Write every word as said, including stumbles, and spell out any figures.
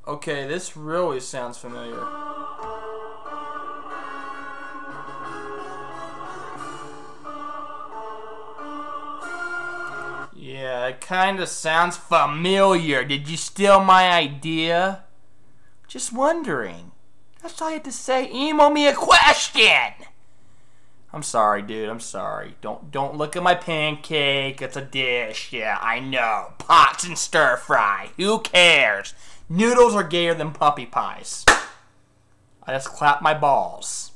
Okay, this really sounds familiar. Yeah, it kind of sounds familiar. Did you steal my idea? Just wondering. That's all you had to say. Email me a question. I'm sorry, dude. I'm sorry. Don't don't look at my pancake. It's a dish. Yeah, I know. Pots and stir fry. Who cares? Noodles are gayer than puppy pies. I just clap my balls.